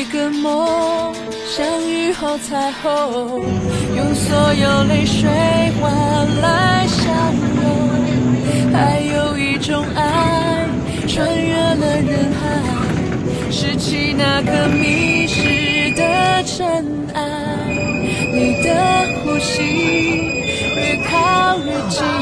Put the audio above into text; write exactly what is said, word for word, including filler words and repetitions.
一个梦，相遇后彩虹，用所有泪水换来笑容。还有一种爱，穿越了人海，拾起那颗迷失的尘埃。你的呼吸越靠越近，